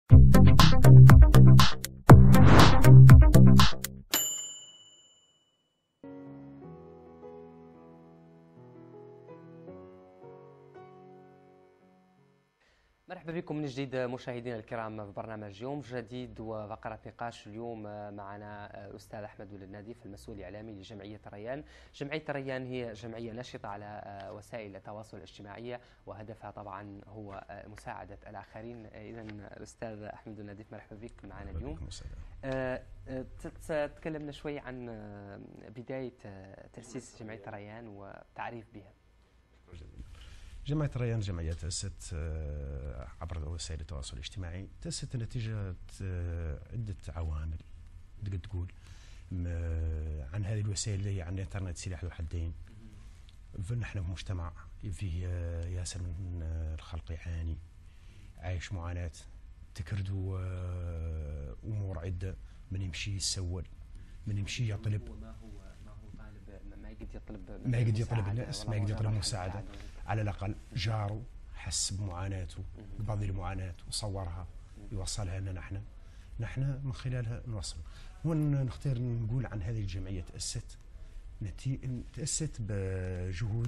مرحبا بكم من جديد مشاهدينا الكرام في برنامج يوم جديد وفقرة نقاش. اليوم معنا الأستاذ أحمد ولد ناديف، المسؤول الإعلامي لجمعية ريان. جمعية ريان هي جمعية نشطة على وسائل التواصل الاجتماعي، وهدفها طبعا هو مساعدة الآخرين. إذا الأستاذ أحمد ولد ناديف، مرحبا بك معنا اليوم. تكلمنا شوي عن بداية تأسيس جمعية ريان وتعريف بها. جمعية ريان جمعية تأسست عبر وسائل التواصل الاجتماعي، تأسست نتيجة عدة عوامل تقدر تقول عن هذه الوسائل اللي هي عن الانترنت سلاح ذو حدين. فنحن في مجتمع فيه ياسر من الخلق يعاني، عايش معاناة، تكردوا أمور عدة، من يمشي يسول، من يمشي يطلب، ما يقدر يطلب الناس، ما يقدر يطلب مساعدة. على الأقل جاره حس بمعاناته، قبض المعاناة وصورها يوصلها لنا نحن من خلالها نوصل. ونختار نقول عن هذه الجمعية تأسست بجهود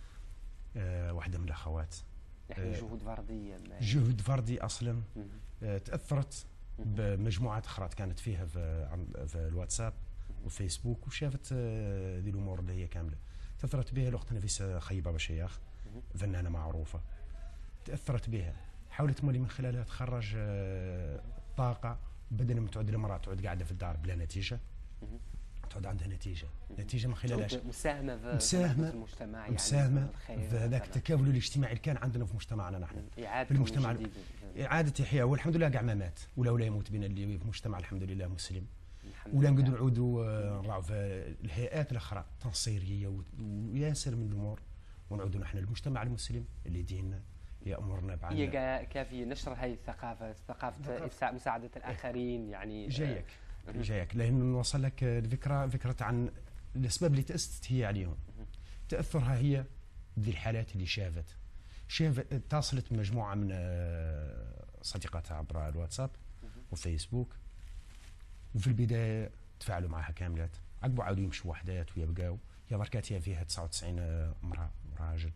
واحدة من الأخوات، يعني جهود فردية، جهود فردي أصلا. تأثرت بمجموعات أخرى كانت فيها في الواتساب وفيسبوك، وشافت هذه الأمور اللي هي كاملة. تأثرت بها الأخت نفيسة خيبة بشياخ، فنانة معروفة، تأثرت بها، حاولت تمولي من خلالها تخرج طاقة، بدل ما تعود المرأة تعود قاعدة في الدار بلا نتيجة، تعود عندها نتيجة من خلالها مساهمة في المجتمع، مساهمة في ذاك التكافل الاجتماعي اللي كان عندنا في مجتمعنا نحن، في المجتمع إعادة إحياء. والحمد لله كاع ما مات ولا يموت بنا اللي في مجتمع الحمد لله مسلم، ولا نقدروا نعودوا نراعوا في الهيئات الأخرى التنصيرية وياسر من الأمور، ونعودوا نحن المجتمع المسلم اللي ديننا يأمرنا بعنا. هي كافي نشر هذه ثقافة مساعدة الآخرين. يعني جايك لأن نوصل لك فكرة عن الأسباب اللي تأسست هي عليهم، تأثرها هي ذي الحالات اللي شافت اتصلت مجموعة من صديقاتها عبر الواتساب وفيسبوك، وفي البداية تفاعلوا معها كاملات، عقبوا عادوا يمشوا وحدات ويبقاو. هي بركات هي فيها 99 امرأة وراجل،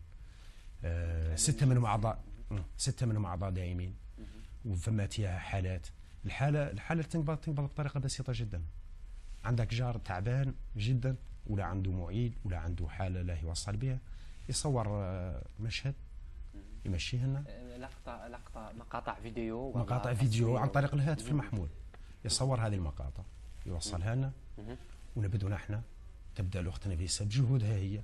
6 منهم أعضاء دائمين، وفما فيها حالات. الحالة تنقبض بطريقة بسيطة جدا. عندك جار تعبان جدا، ولا عنده معيد، ولا عنده حالة لا يوصل بها، يصور مشهد يمشيه لنا، مقاطع فيديو عن طريق الهاتف المحمول، يصور هذه المقاطع يوصلها لنا، ونبدو نحن تبدأ الأخت نفيسة بجهودها هي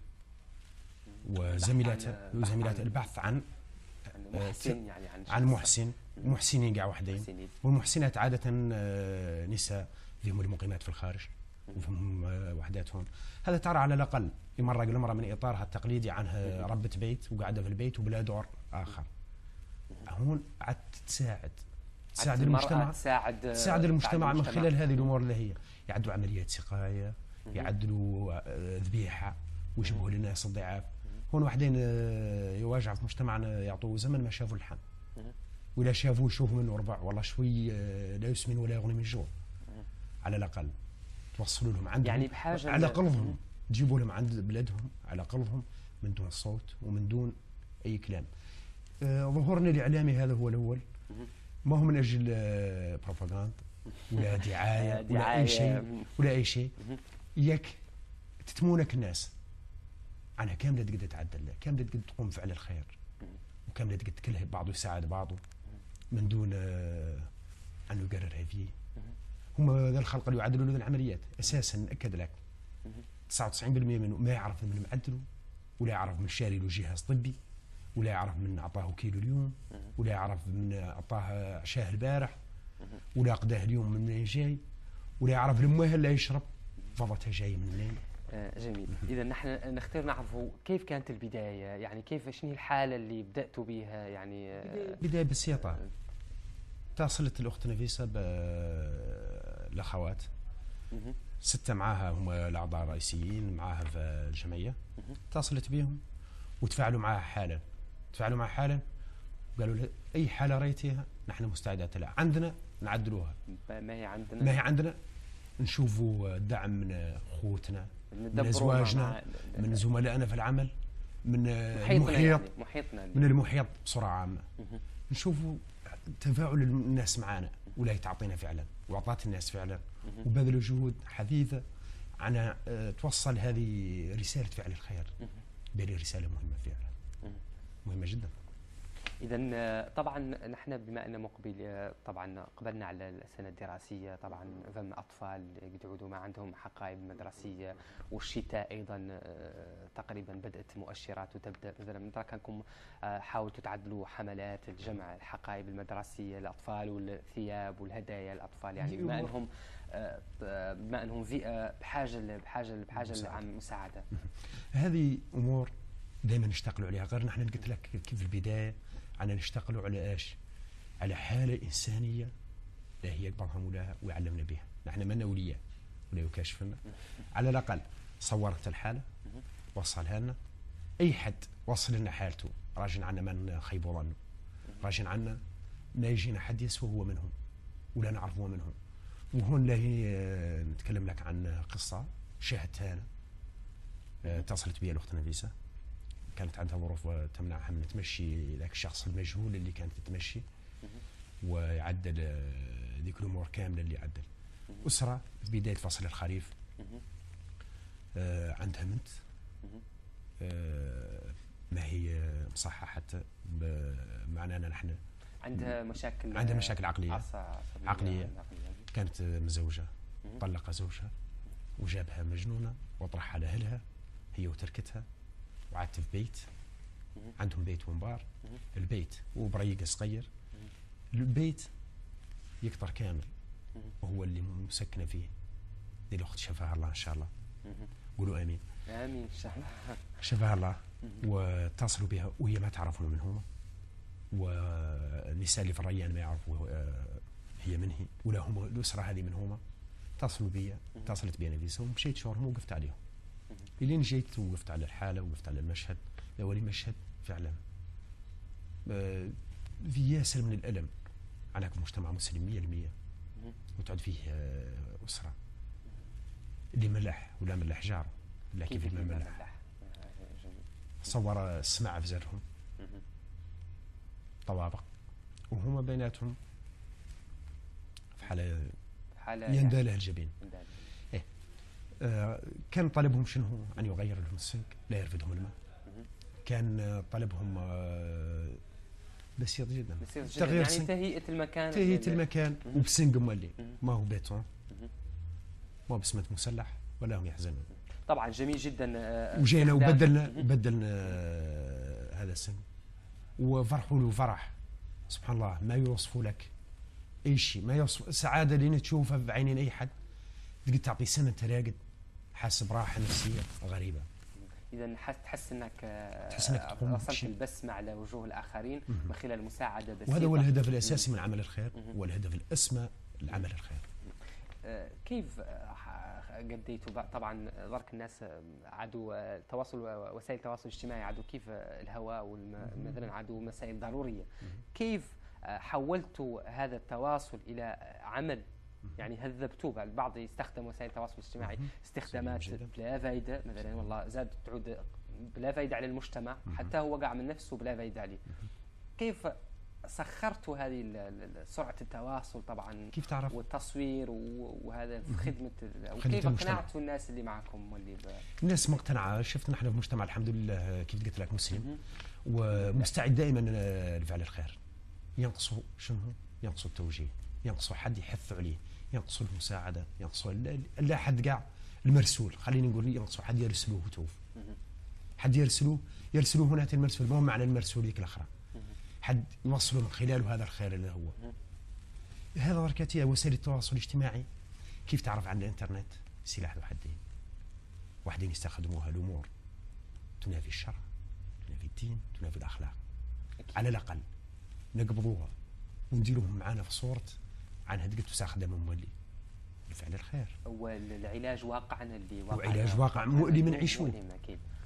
وزميلاتها البحث عن محسن، يعني عن محسنين كاع وحدين. والمحسنات عادة نساء فيهم المقيمات في الخارج وفيهم وحدات هون. هذا ترى على الأقل يمرق المرأة من إطارها التقليدي عنها ربة بيت وقاعدة في البيت وبلا دور آخر. هون عاد تساعد المجتمع، تساعد المجتمع من خلال هذه الأمور اللي هي يعدوا عمليات سقاية، يعدلوا ذبيحة ويشبهوا للناس الضعاف. هون وحدين يواجهوا في مجتمعنا يعطوا زمن ما شافوا اللحم، ولا شافوا يشوفوا منه ربع والله شوي لا يسمن ولا يغني من الجوع. على الأقل توصلوا لهم عندهم، يعني بحاجة على قلبهم، تجيبوا لهم عند بلادهم على قلبهم من دون صوت ومن دون أي كلام. ظهورنا الإعلامي هذا هو الأول، ما هو من أجل بروباغندا ولا دعاية ولا أي شيء إياك تتمونك الناس عنها كاملة تقدر تعدل له، كاملة تقدر تقوم بفعل الخير، وكاملة تقدر تكلها بعض ويساعد بعضه من دون أن يقررها فيه. هم ذا الخلق اللي يعدلوا له العمليات أساسا نأكد لك 99% منه ما يعرف من معدله، ولا يعرف من شاري له جهاز طبي، ولا يعرف من أعطاه كيلو اليوم، ولا يعرف من أعطاه عشاه البارح، ولا قداه اليوم من منين جاي، ولا يعرف المويه اللي يشرب فضتها جاي من منين. جميل. إذا نحن نختار نعرفوا كيف كانت البداية، يعني كيف شنو الحالة اللي بدأتوا بها؟ يعني بداية بسيطة. اتصلت الأخت نفيسة بالأخوات 6 معاها هم الأعضاء الرئيسيين معاها في الجمعية، اتصلت بهم وتفاعلوا معها حالا، وقالوا لها أي حالة رأيتيها نحن مستعدات لها. عندنا نعدلوها، ما هي عندنا نشوفوا دعم من اخوتنا، من ازواجنا، من زملائنا في العمل، من المحيط، يعني محيطنا، من المحيط بصوره عامه. نشوفوا تفاعل الناس معنا، ولا تعطينا فعلا، واعطت الناس فعلا، وبذلوا جهود حثيثه عن توصل هذه رساله فعل الخير. بهذه رساله مهمه فعلا، مهمه جدا. إذا طبعا نحن بما أن مقبل طبعا قبلنا على السنة الدراسية، طبعا فما أطفال يقعدوا ما عندهم حقائب مدرسية، والشتاء أيضا تقريبا بدأت مؤشرات وتبدأ. مثلا من كانكم حاولتوا تعدلوا حملات الجمع الحقائب المدرسية للأطفال والثياب والهدايا للأطفال، يعني بما أنهم فئة بحاجة لمساعدة. هذه أمور دائما نشتغلوا عليها. غير نحن قلت لك كيف في البداية أنا نشتغلوا على إيش؟ على حالة إنسانية لا هي يقبضها مولاها ويعلمنا بها. نحن منا ولياء ولا يكاشفنا، على الأقل صورت الحالة وصلها لنا. أي حد وصل لنا حالته راجع عنا ما نخيبوا ظنه، راجع عنا ما يجينا حد يسوى هو منهم ولا نعرف هو منهم. وهون لاهي نتكلم لك عن قصة شاهدتها أنا، اتصلت بي الأخت نفيسة، كانت عندها ظروف تمنعها من تمشي ذاك الشخص المجهول اللي كانت تمشي، ويعدل ذيك الامور كامله اللي عدل. اسره في بدايه فصل الخريف، عندها بنت ما هي مصححه حتى بمعنانا نحن عندها مشاكل عقليه. كانت مزوجه، طلق زوجها وجابها مجنونه وطرحها لاهلها هي وتركتها، وعادت في بيت عندهم بيت ومبار. البيت وبريقه صغير، البيت يقطر كامل وهو اللي مسكنه فيه. دي الاخت شفاها الله ان شاء الله، قولوا امين. امين ان شاء الله. شفاها الله. واتصلوا بها وهي ما تعرفون من هم، والنساء اللي في الريان ما يعرفوا هي من هي ولا هم الاسره هذه من هم. اتصلوا بي، اتصلت بي نفيسه، ومشيت شورهم ووقفت عليهم. لين جيت وقفت على الحاله ووقفت على المشهد. اولي مشهد فعلا في ياسر من الالم على مجتمع مسلم 100%، وتعد فيه اسره اللي ملح ولا ملح جاره، لا كيف ما ملح. صور السماعه في زرهم طوابق، وهما بيناتهم في حاله يندى له الجبين. كان طلبهم شنو هو؟ أن يغير لهم السنك، لا يرفدهم الماء. كان طلبهم بسيط جدا، تغيير يعني تهيئة المكان وبسنق مولي، ما هو بيتون، ما هو بسمنت مسلح ولا هم يحزنون. طبعا جميل جدا. وجينا وبدلنا هذا السنق، وفرحوا له فرح سبحان الله ما يوصفوا لك أي شيء، ما يوصف سعادة اللي تشوفها بعينين أي حد. تقدر تعطي سنة تراقد حاسس براحة نفسية غريبة. إذا تحس أنك رسمت البسمة على وجوه الآخرين من خلال مساعدة بسيطة. وهذا هو الهدف الأساسي من عمل الخير، والهدف الأسمى لعمل الخير. كيف قديتوا طبعا ضرك الناس عادوا وسائل التواصل الاجتماعي عادوا كيف الهواء مثلا عادوا مسائل ضرورية. كيف حولتوا هذا التواصل إلى عمل؟ يعني هذبتوه. البعض يستخدم وسائل التواصل الاجتماعي استخدامات بلا فائدة، مثلا والله زاد تعود بلا فائدة على المجتمع، حتى هو وقع من نفسه بلا فائدة عليه. كيف سخرتوا هذه سرعة التواصل طبعا كيف تعرف والتصوير وهذا في خدمة كيف اقنعتوا الناس اللي معكم واللي الناس مقتنعة؟ شفت نحن في مجتمع الحمد لله كيف قلت لك مسلم ومستعد دائما لفعل الخير. ينقصوا شنو؟ ينقصوا التوجيه، ينقصوا حد يحث عليه، ينقصوا المساعدة، ينقصوا لا حد قاع المرسول. خليني نقول ينقصوا حد يرسلوه توف، حد يرسلوه هنا المرسول، ما هو معنى المرسول ذيك الأخرى، حد يوصلوا من خلاله هذا الخير اللي هو هذا. بركاتي وسائل التواصل الاجتماعي كيف تعرف عن الانترنت سلاح ذو حدين. واحدين يستخدموها الأمور تنافي الشرع، تنافي الدين، تنافي الأخلاق. على الأقل نقبضوها ونديروهم معنا في صورة عن هدقة تستخدم مولي لفعل الخير. والعلاج واقعا اللي وعلاج واقع مؤلم نعيشوه.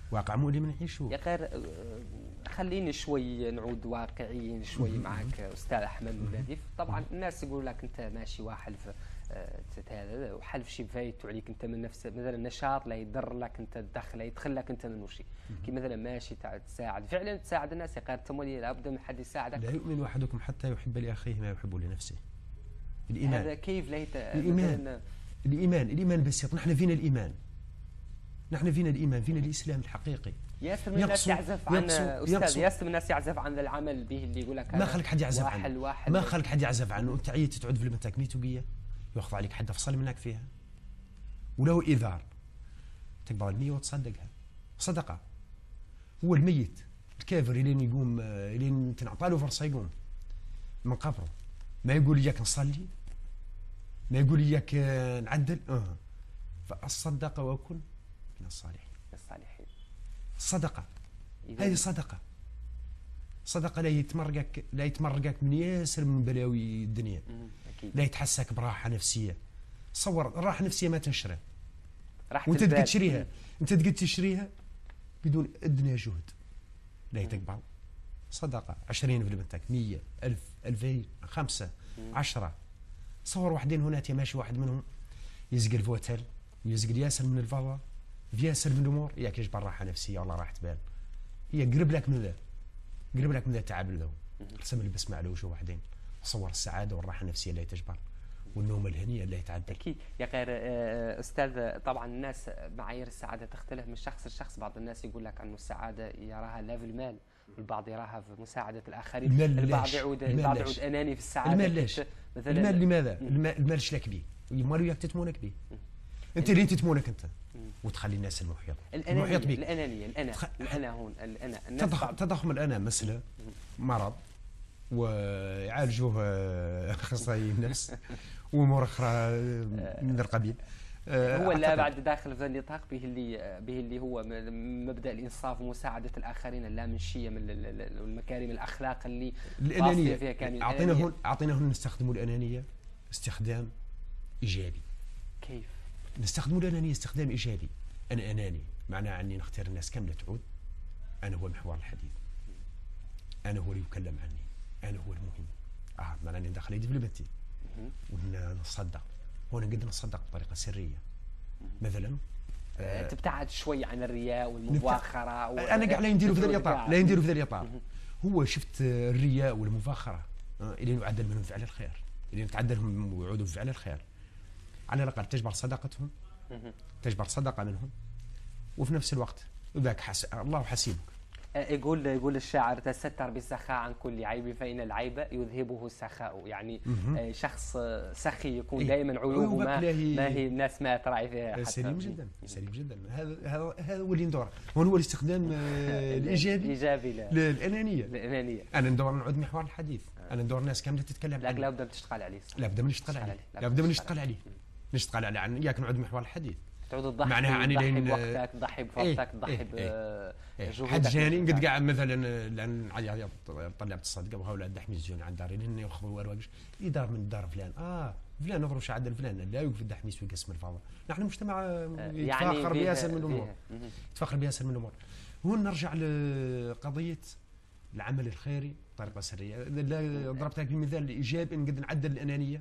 واقع مؤلم نعيشوه. يا غير خليني شوي نعود واقعيين شوي معك استاذ احمد النادي. طبعا الناس يقول لك انت ماشي وحلف هذا وحلف شيء فايت عليك انت من نفس مثلا نشاط لا يضر لك انت الدخل لا يدخل لك انت منه شيء، كي مثلا ماشي تساعد فعلا تساعد الناس. يا غير التمويل لابد من حد يساعدك. لا يؤمن احدكم حتى يحب لاخيه ما يحب لنفسه. الايمان هذا كيف ليت الايمان بسيط. نحن فينا الايمان، نحن فينا الايمان، فينا الاسلام الحقيقي. ياسر من الناس يعزف عن استاذ، ياسر من الناس يعزف عن العمل به اللي يقول لك ما خلك حد يعزف عنه، ما خلك حد يعزف عنه. انت عييت تعود في المنتك ميتوقيه ياخذ عليك حد افصل منك فيها، ولو ايذار تقبل المية وتصدقها صدقه. هو الميت الكافر لين يقوم، لين تنعطى له فرصه يقوم من قبره، ما يقول اياك نصلي، ما يقول اياك نعدل. فالصدقه وكن من الصالحين. الصدقه هذه صدقه لا يتمرقك من ياسر من بلاوي الدنيا. لا يتحسك براحه نفسيه. تصور الراحه النفسيه ما تنشرها وانت تقدر تشريها، انت تقدر تشريها بدون ادنى جهد. لا تقبل صدقه 20 في المنتك 100 1000 2000 5 10. تصور واحدين هناك ماشي واحد منهم يزقل فوتل ويزقل ياسر من الفضاء في ياسر من الامور، ياك يجبر راحه نفسيه والله راح تبان. هي قرب لك من ذا، قرب لك من ذا التعب له. رسم البسمه على وجه واحدين. تصور السعاده والراحه النفسيه اللي تجبر والنوم الهنيه اللي يتعدل. اكيد يا غير استاذ. طبعا الناس معايير السعاده تختلف من شخص لشخص. بعض الناس يقول لك انه السعاده يراها لا في المال، والبعض يراها في مساعده الاخرين. البعض يعود اناني في السعاده. المال ليش؟ المال لماذا؟ المال ايش لك به؟ المال وياك تتمونك به. انت لين تتمونك انت وتخلي الناس المحيط بك. الانانيه الانا هون الانا تضخم الانا مساله مرض ويعالجوه اخصائي النفس وامور اخرى من القبيل. هو لا بعد داخل في النطاق به اللي هو مبدا الانصاف ومساعده الاخرين، اللامنشيه من المكارم الاخلاق اللي الانانيه فيها كان. اعطينا هون نستخدموا الانانيه استخدام ايجابي. كيف نستخدموا الانانيه استخدام ايجابي؟ انا اناني معناه اني نختار الناس كامله تعود. انا هو محور الحديث، انا هو اللي يكلم عني، انا هو المهم. معناه اني ندخل يدي في البنتي ونصدق. هون نقدر نصدق بطريقه سريه مثلا. تبتعد شوي عن الرياء والمفاخره انا قاعد لا ينديروا في ذا الاطار، لا ينديروا في ذا الاطار. هو شفت الرياء والمفاخره اللي يعدل منهم فعل الخير، اللي نتعدلهم ويعودوا بفعل الخير. على الاقل تجبر صداقتهم، تجبر صدقه منهم، وفي نفس الوقت ذاك الله حسيبك. يقول الشاعر: تستر بالسخاء عن كل عيب فإن العيب يذهبه السخاء. يعني شخص سخي يكون دائما عيوبه ما هي الناس ما تراعي فيها حتى. سليم جدا، سليم جدا. هذا هو اللي ندور. هو الاستخدام الايجابي للانانيه. انا ندور نعود محور الحديث. انا ندور ناس كامله تتكلم عنه. لابد من تشتغل عليه. لابد من نشتغل عليه. لابد من نشتغل عليه. نشتغل عليه عن ياك نعود محور الحديث. تعود تضحي معناها تضحي بوقتك، تضحي بفرصتك، تضحي بجهودك. حد جاني قد قاعد مثلا لان طلعت الصدقه وهؤلاء دحمي يجون عند داري لان ياخذوا ورواقش يدار من دار فلان. فلان نظروا شعد فلان لا يوقف الدحميس ويقسم الفضاء. نحن مجتمع يتفاخر بياسر من الامور، يتفاخر بياسر من الامور. هون نرجع لقضيه العمل الخيري بطريقه سريه. ضربت لك المثال الايجابي نقدر نعدل الانانيه.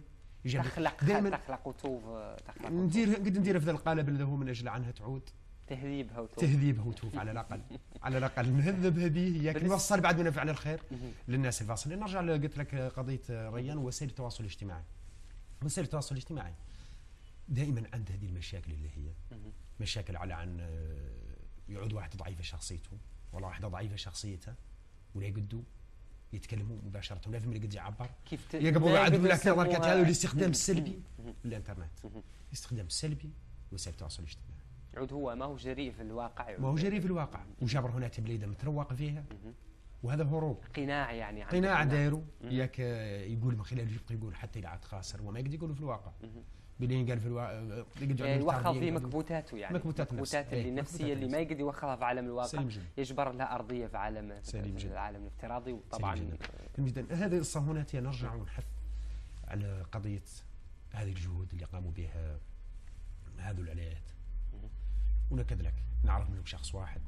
تخلق وتوف ندير في ذا القالب اللي هو من اجل عنها تعود تهذيبها وتوف. على الاقل على الاقل نهذبها به ياك نوصل بعد من فعل الخير للناس الفاصلين. نرجع قلت لك قضيه ريان ووسائل التواصل الاجتماعي. وسائل التواصل الاجتماعي دائما عند هذه المشاكل اللي هي مشاكل على عن يعود واحد ضعيفه شخصيته ولا واحده ضعيفه شخصيتها ولا يقدوا يتكلموا مباشره لا في قد يعبر كيف يقبلوا عدو لك هذا الاستخدام السلبي للانترنت. الاستخدام السلبي وسائل التواصل الاجتماعي يعود هو ما هو جريء في الواقع. ما هو جريء في الواقع وجابر هناك بليده متروق فيها وهذا هروب قناع. يعني قناع دايرو ياك يقول من خلال يقول حتى اذا عاد خاسر وما يقدر يقولوا في الواقع. بلين قال في الواقع يوخر في مكبوتاته. يعني مكبوتات اللي النفسيه اللي ما يقدر يوخرها في عالم الواقع يجبر لها ارضيه في العالم الافتراضي. وطبعا هذه القصه هنا نرجع ونحث على قضيه هذه الجهود اللي قاموا بها هذو العلايات. ونكد لك نعرف منهم شخص واحد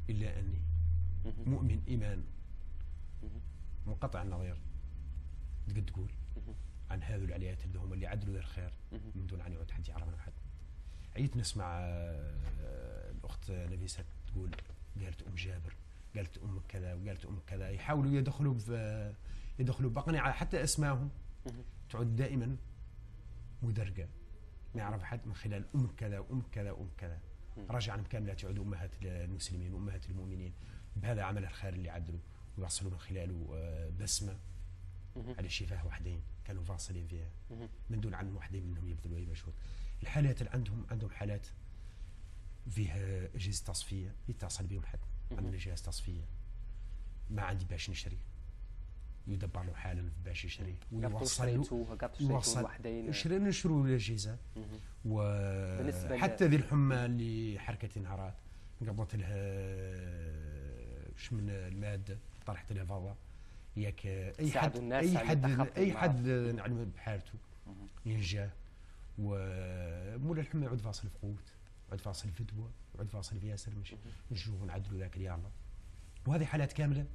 إلا أني مؤمن إيمان منقطع النظير تقد تقول عن هذو العليات اللي هم اللي عدلوا ذا الخير من دون أن يعود حد يعرف عنه حد. عيت نسمع الأخت نفيسة تقول قالت أم جابر، قالت أم كذا وقالت أم كذا، يحاولوا يدخلوا بأقنعة حتى أسمائهم تعود دائما مدرجة، ما يعرف حد من خلال أم كذا وأم كذا وأم كذا. رجعا كاملة تعود أمهات المسلمين وأمهات المؤمنين بهذا عمل الخير اللي عدلوا ويوصلوا من خلاله بسمة على شفاه وحدين كانوا فاصلين فيها من دون عن وحدين منهم يبذلوا أي مجهود. الحالات اللي عندهم حالات فيها أجهزة تصفية يتصل بهم حد عندنا جهاز تصفية ما عندي باش نشري، يدبر له حالا باش يشري ويوصل وحدين نشروا الأجهزة. وحتى ذي الحمى اللي حركت نهارات قبضت لها وش من المادة طرحت لها فضة ياك أي حد نعلم بحالته ينجاه. ومولا الحمى يعود فاصل في قوت، يعود فاصل في دواء، يعود فاصل في ياسر مش نشوفوا نعدلوا ذاك يا الله. وهذه حالات كاملة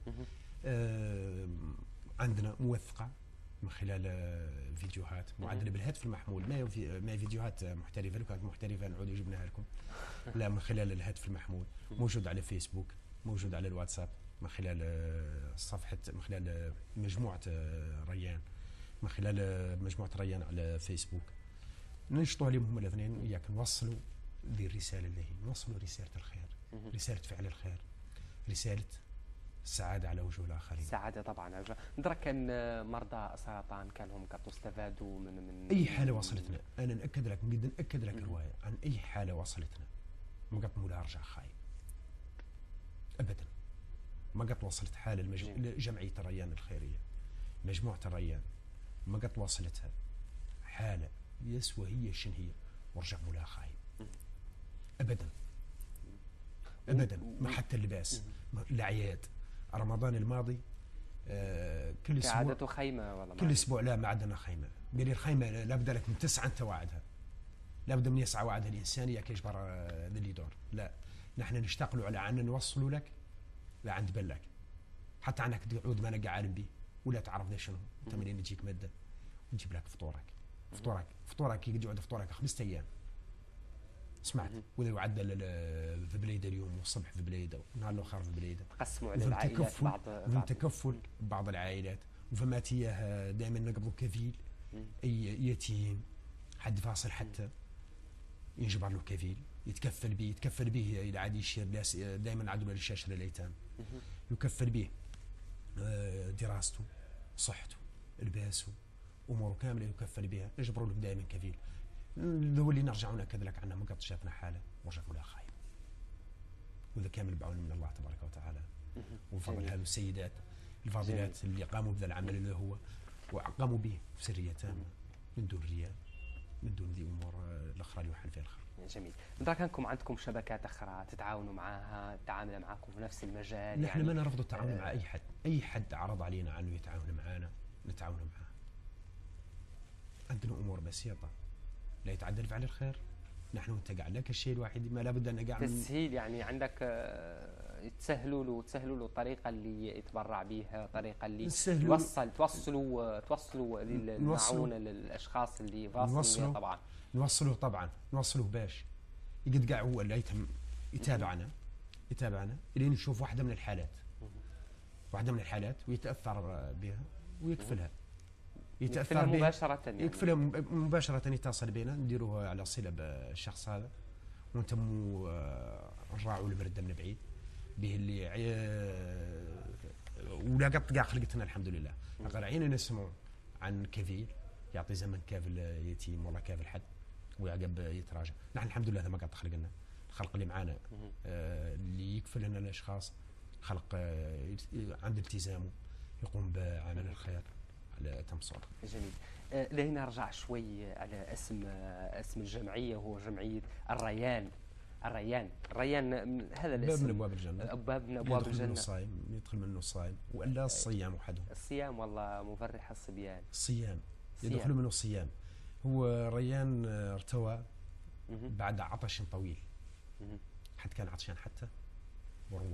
عندنا موثقة من خلال فيديوهات معدلة بالهاتف المحمول، ما فيديوهات محترفة. لو كانت محترفة نعود جبناها لكم، لا من خلال الهاتف المحمول، موجود على فيسبوك، موجود على الواتساب، من خلال صفحة، من خلال مجموعة ريان، من خلال مجموعة ريان على فيسبوك. ننشطوا عليهم هم الاثنين وياك نوصلوا ذي الرسالة اللي هي نوصلوا رسالة الخير، رسالة فعل الخير، رسالة السعادة على وجوه الآخرين. السعادة طبعا على وجوه. ندرك كان مرضى السرطان كانوا استفادوا من أي حالة وصلتنا. أنا نأكد لك، نقدر نأكد لك رواية عن أي حالة وصلتنا ما قط مولا رجع خايب أبدا. ما قط وصلت حالة جمعية الريان الخيرية، مجموعة الريان ما قط وصلتها حالة يسوى هي شن هي ورجع مولا خايب أبدا أبدا. ما حتى اللباس، الأعياد، رمضان الماضي كل أسبوع عادته خيمة ولا كل أسبوع. لا ما عندنا خيمة، قال لي الخيمة لابد لك من 9 أنت واعدها، لابد من 9 واعدها الإنسانية كيجبر ذا اللي يدور. لا نحن نشتغلوا على أن نوصلوا لك لا عند بلك، حتى عنك تعود ما نقع عالم به ولا تعرف ذا شنو. أنت منين يجيك مادة ونجيب لك فطورك يقعد فطورك 5 أيام. سمعت وإذا يعدل في بليده اليوم والصبح في بليده ونهار الآخر في بليده، قسموا على العائلات بعض تكفل بعض العائلات. وفماتيه دائما نقبضوا كفيل أي يتيم حد فاصل حتى ينجبر له كفيل يتكفل به إلى عادي يشير دائما عدوا للشاشة للأيتام، يكفل به دراسته، صحته، لباسه، أموره كاملة يكفل بها، يجبروا له دائما كفيل. هو اللي نرجعوا نأكد لك عنه. ما قد شافنا حالة ورجعوا لها خايب، وذا كامل بعون من الله تبارك وتعالى وفضل هذه السيدات الفاضلات اللي قاموا بذا العمل اللي هو وقاموا به بسرية تامة من دون رياء، من دون ذي أمور الأخرى اللي يوحل فيها الخير. جميل. ندرك أنكم عندكم شبكات أخرى تتعاونوا معها، تتعامل معكم في نفس المجال؟ نحن ما نرفض التعاون مع أي حد. أي حد عرض علينا أنه يتعاون معنا نتعاون معه. عندنا أمور بسيطة لا يتعدى فعل الخير. نحن نتقع لك الشيء الوحيد ما لابد أن نقع تسهيل، يعني عندك تسهلوا له الطريقة اللي يتبرع بها، الطريقة اللي توصلوا المعونة للأشخاص اللي فاصلين. طبعا نوصلوه باش يقد قاع هو اللي يتابعنا إلى نشوف واحدة من الحالات ويتأثر بها ويكفلها. يتأثر مباشرة يعني. يكفلها مباشرة، يتصل بينا نديروه على صلة بالشخص هذا ونتموا نراعوا البردة من بعيد به اللي ولا قط قاع خلقتنا الحمد لله. غير عينا نسمعوا عن كفيل يعطي زمن كافل يتيم ولا كافل حد ويعقب يتراجع. نحن الحمد لله هذا ما قط خلقنا. الخلق اللي معانا اللي يكفل لنا الأشخاص خلق عند التزامه يقوم بعمل الخير على تم صورة. جميل. لهنا نرجع شوي على اسم الجمعية، وهو جمعية الريان. هذا الاسم باب من أبواب الجنة. باب من أبواب الجنة. يدخل منه الصائم وإلا الصيام وحده. الصيام والله مفرح الصبيان. الصيام يدخل منه الصيام. هو ريان ارتوى بعد عطش طويل. حد كان عطشان حتى وروى.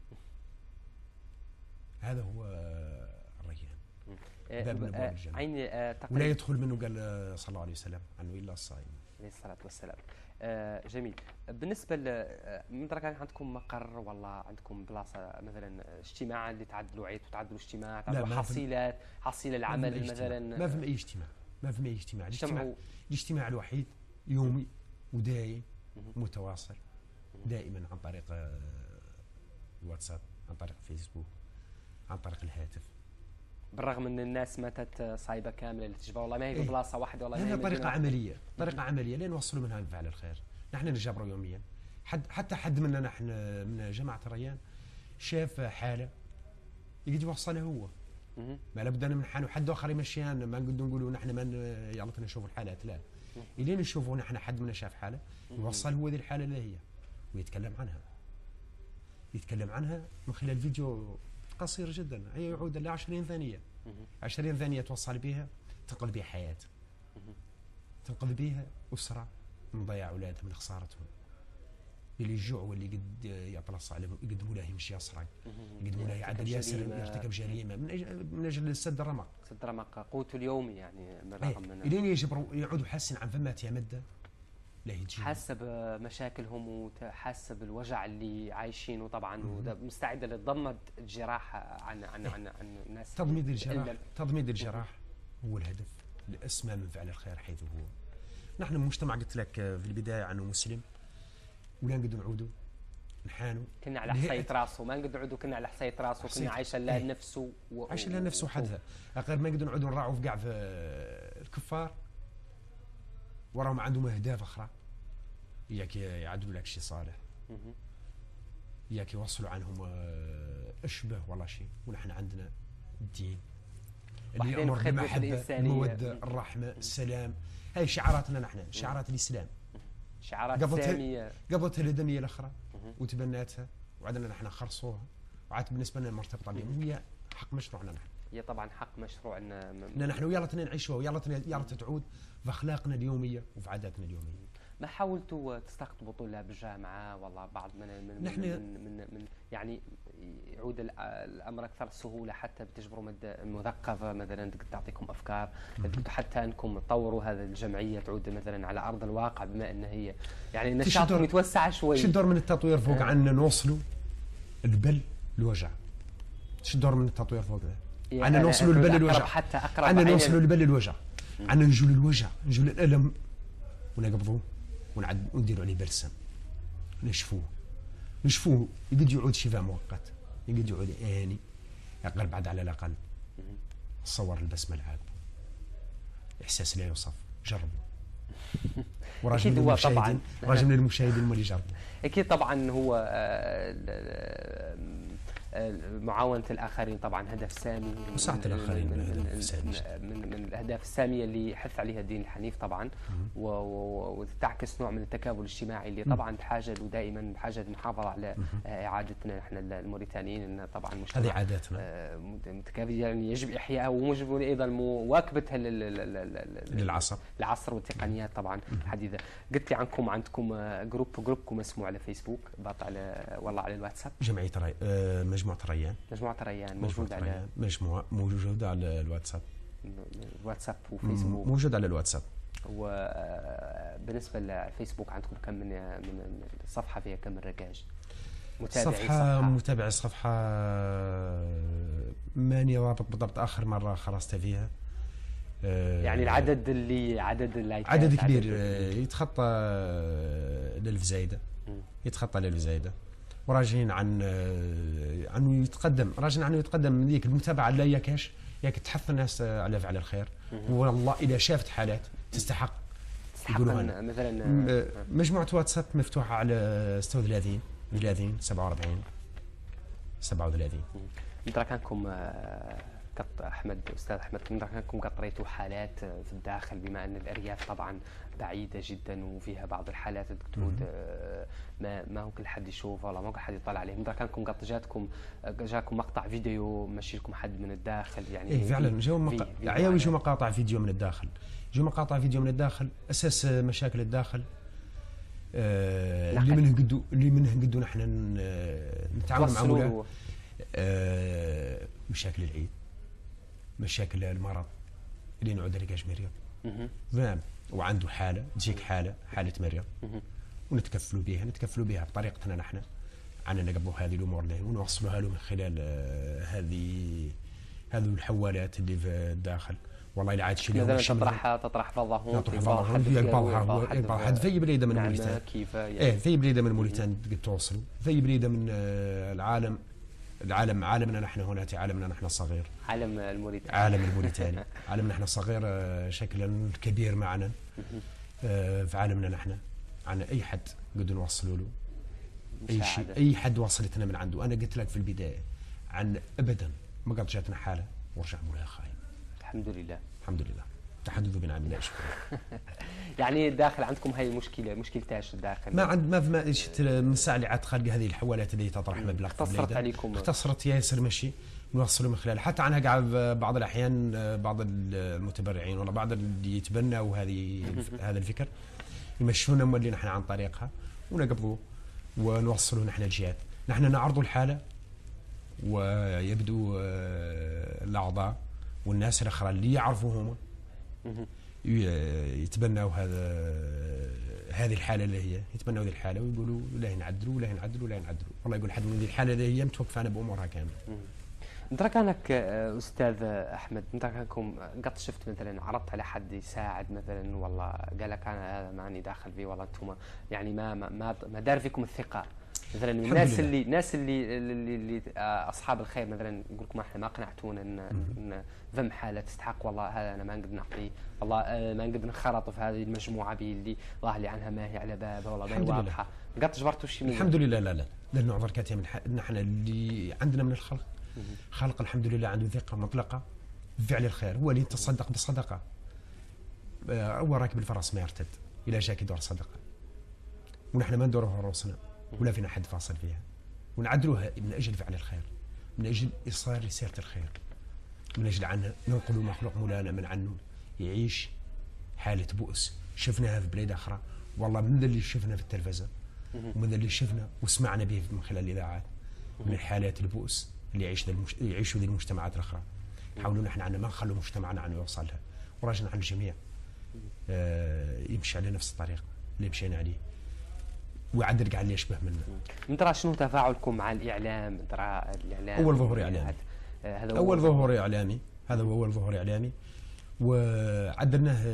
هذا هو الريان، باب من ابواب الجنه. ولا يدخل منه، قال صلى الله عليه وسلم عنه الا الصائم عليه الصلاه والسلام. جميل. بالنسبه مدرك كان عندكم مقر والله عندكم بلاصه مثلا اجتماع اللي تعدلوا عيد وتعدلوا اجتماع، تعدلوا حصيله العمل مثلا؟ ما في اي اجتماع، ما في اي اجتماع. الاجتماع الوحيد يومي ودائم متواصل دائما عن طريق الواتساب، عن طريق فيسبوك، عن طريق الهاتف. بالرغم ان الناس ماتت صايبه كامله اللي تجبر والله ما هي بلاصه واحده والله. هي طريقه عمليه، طريقه عمليه لين نوصلوا منها لفعل الخير. نحن نجبروا يوميا. حتى حد منا نحن من جماعه الريان شاف حاله يقدر يوصلها هو. ما لابد ان نحن حد اخر يمشيها، ما نقدر نقولوا نحن ما يلا نشوفوا الحالات، لا. الين نشوفوا نحن حد منا شاف حاله يوصل هو ذي الحاله اللي هي ويتكلم عنها. يتكلم عنها من خلال فيديو قصير جدا، هي يعود ل 20 ثانيه. 20 ثانيه توصل بها تنقذ بها حياه، تنقذ بها اسره من ضياع اولادها، من خسارتهم، اللي الجوع واللي قد يطلص عليهم يقدموا له يمشي يسرق، يقدموا له يعدل ياسر يرتكب جريمه من اجل سد الرمق. سد الرمق قوته اليومي يعني بالرغم من الين يجبروا يعودوا حاسين عن فمات يا مده لا يجي حاسه بمشاكلهم وحاسه بالوجع اللي عايشينه طبعا، ومستعده لتضمد الجراح عن الناس. تضميد الجراح هو الهدف الاسمى من فعل الخير، حيث هو نحن مجتمع قلت لك في البدايه عنه مسلم، ولا نقدر نعودوا نحانوا كنا على حصية راسه، ما نقدر نعودوا كنا على حصية راسه، كنا عايشه لنفسه عايشه لنفسه وحدها. غير ما نقدر نعودوا نراعوا في قاع في الكفار وراهم عندهم اهداف اخرى، ياك يعدلوا لك شيء صالح، ياك يوصلوا عنهم اشبه والله شيء. ونحن عندنا الدين اللي يأمر بالمحبه، الموده، الرحمه، السلام. هاي شعاراتنا نحن، شعارات الاسلام، شعارات ساميه قبضتها الادميه الاخرى وتبناتها، وعدنا نحن خرصوها، وعاد بالنسبه لنا مرتبطه بهم، وهي حق مشروعنا نحن. هي طبعا حق مشروعنا نحن ويلا نعيشوها، ويلا تعود في اخلاقنا اليوميه وفي عاداتنا اليوميه. ما حاولتوا تستقطبوا طلاب الجامعه والله بعض من نحن من يعني يعود الامر اكثر سهوله، حتى بتجبروا المثقفه مثلا تعطيكم افكار، حتى انكم تطوروا هذه الجمعيه تعود مثلا على ارض الواقع، بما ان هي يعني نشاطهم يتوسع شوي. شو الدور من التطوير فوق عنا نوصلوا البل الوجع؟ شو الدور من التطوير فوق ذا؟ عنا نوصلوا البل الوجع، حتى اقرب عنا نوصلوا البل الوجع، عنا نجول الوجع، نجول الالم ونقبضوه ونديروا عليه بلسم، نشفوه يقد يعود شفاء مؤقت، يقد يعود آني أقل بعد على الأقل. تصور البسمة العاقبة إحساس لا يوصف، جربوا. وراجل للمشاهدين، راجل للمشاهدين هم اللي جربوا. أكيد طبعا هو معاونة الآخرين طبعا هدف سامي، مساعدة الآخرين من الأهداف السامية اللي يحث عليها الدين الحنيف طبعا، وتعكس نوع من التكافل الاجتماعي اللي طبعا بحاجة ودائما بحاجة المحافظة على إعادتنا نحن الموريتانيين، إن طبعا مجتمع هذه عاداتنا متكافل يعني يجب إحيائها ويجب أيضا مواكبتها للعصر والتقنيات طبعا الحديثة. قلت لي عندكم جروبكم مسموع على فيسبوك، باط على والله على الواتساب، جمعية مجموعة ريان موجودة على الواتساب، وفيسبوك موجود على الواتساب. وبالنسبة للفيسبوك عندكم كم من صفحة فيها كم من ركاج متابعي الصفحة؟ ماني رابط بالضبط آخر مرة خلصت فيها، يعني العدد اللايكات عدد كبير يتخطى ل1000 زايدة، وراجعين عنه يتقدم من ذيك المتابعه لا ياك تحث الناس على فعل الخير. والله اذا شافت حالات تستحق يقولوا مثلا مجموعه واتساب مفتوحه على 36 37 مدركانكم استاذ احمد، مدركانكم قطريتوا حالات في الداخل، بما ان الارياف طبعا بعيده جدا وفيها بعض الحالات الدكتور ما هو كل حد يشوفها ولا ما هو كل حد يطلع عليه. مدركانكم جاكم مقطع فيديو مشي لكم حد من الداخل يعني؟ ايه فعلا جو مقاطع فيديو من الداخل، اساس مشاكل الداخل اللي منه قدو نحن نتعامل مع مولانا. مشاكل العيد، مشاكل المرض اللي نعود لقاش مريض فاهم، وعنده حاله تجيك حاله مريض ونتكفلوا بها بطريقتنا نحن، عنا نقبلوا هذه الامور له ونوصلوها له من خلال هذه الحوالات اللي في الداخل. والله لا عاد شي مثلا تطرح فضه هون في حد في بليده من موريتان كيف يعني في بليده من موريتان توصلوا، في بليده من العالم عالمنا نحن هنا، عالمنا نحن الصغير، عالم الموريتاني عالمنا نحن الصغير شكلا كبير معنا في عالمنا نحن. عنا اي حد قد نوصلوا له اي شيء، اي حد وصلتنا من عنده. انا قلت لك في البدايه عن ابدا ما قد جاتنا حاله ورجع مولاها خايب. الحمد لله تحدثوا بنعم الله شكرا. يعني الداخل عندكم هاي المشكله، مشكله ايش الداخل؟ ما من ساعه اللي عاد خلق هذه الحوالات اللي تطرح مبلغ اختصرت عليكم، اختصرت ياسر مشي نوصلوا من خلال، حتى عنها قاعد بعض الاحيان بعض المتبرعين ولا بعض اللي يتبنوا هذا الفكر يمشونا مولي نحن عن طريقها ونقبضوا ونوصلوا نحن الجهات. نحن نعرضوا الحاله ويبدو الاعضاء والناس الاخرى اللي يعرفوهم يتبنوا هذه الحاله اللي هي يتبنوا هذه الحاله ويقولوا لا نعدلوا. والله يقول حد من هذه الحاله اللي هي متوقفه انا بامورها كامله. انت كانك استاذ احمد، انت كانكم قد شفت مثلا عرضت على حد يساعد مثلا، والله قال لك انا هذا ماني داخل فيه، والله انتم يعني ما دار فيكم الثقه مثلا الناس اللي اصحاب الخير مثلا يقول لكم احنا ما قنعتونا ان ذم حاله تستحق، والله هذا انا ما نقدر نعطيه، والله ما نقدر نخرط في هذه المجموعه اللي ظاهر لي عنها ما هي على بابها والله ما هي واضحه. قد جبرتوا شيء الحمد لله. لا لانه عذر كاتي من نحن اللي عندنا من الخلق خلق الحمد لله عنده ثقه مطلقه بفعل الخير. هو اللي يتصدق بالصدقه، هو راكب الفرس ما يرتد الى جاك يدور صدقه، ونحن ما ندوره راسنا ولا فينا حد فاصل فيها، ونعدلوها من اجل فعل الخير، من اجل ايصال رساله الخير، من اجل عنه ننقلوا مخلوق مولانا من عنه يعيش حاله بؤس شفناها في بلاد اخرى. والله من اللي شفنا في التلفزه ومن اللي شفنا وسمعنا به من خلال الاذاعات من الحالات البؤس اللي يعيشوا ذي المجتمعات الاخرى. نحاولوا نحن عنا ما نخلوا مجتمعنا عنه يوصلها، وراجعنا على الجميع يمشي على نفس الطريق اللي مشينا عليه ويعدل قاعد اللي يشبه منا. ترى شنو تفاعلكم مع الاعلام؟ ترى الاعلام اول ظهور اعلامي، هذا اول ظهور اعلامي، هذا هو اول ظهور اعلامي، وعدلناه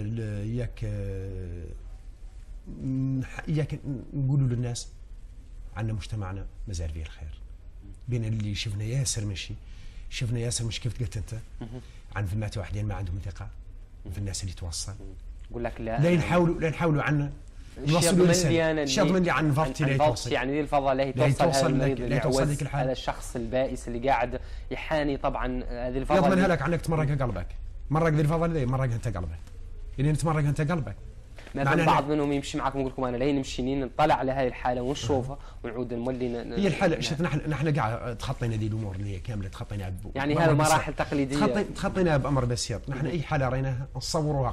اياك نقولوا للناس عنا مجتمعنا مازال فيه الخير. بين اللي شفنا ياسر مشي كيف قلت انت عن فيلمات واحدين ما عندهم ثقه في الناس اللي توصل. يقول لك لا نحاولوا عنا نوصلوا رساله الشيط اللي عن فضتي لا يتوصل، يعني ذي الفضه لا توصل هذا الشخص البائس اللي قاعد يحاني. طبعا هذه الفضه يضمنها لك عنك تمرق قلبك، مرق ذي الفضه اللي مرق انت قلبك، اللي تمرق انت قلبك. مثلا بعض منهم يمشي معكم يقول لكم انا لين نمشي نطلع على هذه الحاله ونشوفها ونعود نولي هي الحاله شفت نحن قاعد تخطينا ذي الامور اللي هي كامله تخطينا يعني هذا مراحل تقليديه تخطينا بامر بسيط. نحن اي حاله ريناها نصوروها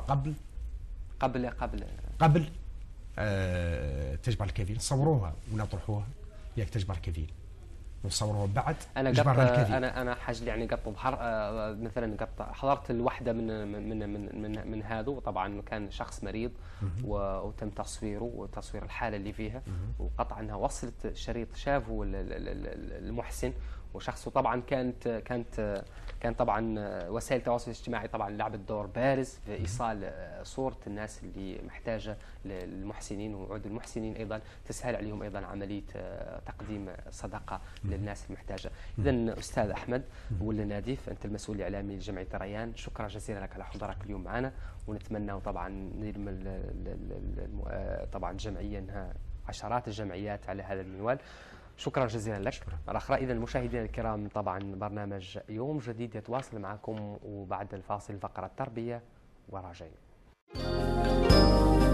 قبل تجبر الكفيل، صوروها ونطرحوها ياك تجبر الكفيل، ونصوروها بعد انا حاجه يعني قط مثلا حضرت الوحده من هذا، وطبعا كان شخص مريض وتم تصويره وتصوير الحاله اللي فيها، وقطع انها وصلت شريط شافه المحسن وشخصه. طبعا كان طبعا وسائل التواصل الاجتماعي طبعا لعبت دور بارز في ايصال صوره الناس اللي محتاجه للمحسنين، وعود المحسنين ايضا تسهل عليهم ايضا عمليه تقديم صدقه للناس المحتاجه. اذا استاذ احمد والناديف، انت المسؤول الاعلامي لجمعيه ريان، شكرا جزيلا لك على حضورك اليوم معنا، ونتمنى طبعا نرمي طبعا جمعيه انها عشرات الجمعيات على هذا المنوال. شكرا جزيلا لك. مرة أخرى إذا المشاهدين الكرام، طبعا برنامج يوم جديد يتواصل معكم، وبعد الفاصل فقرة تربية وراجعين.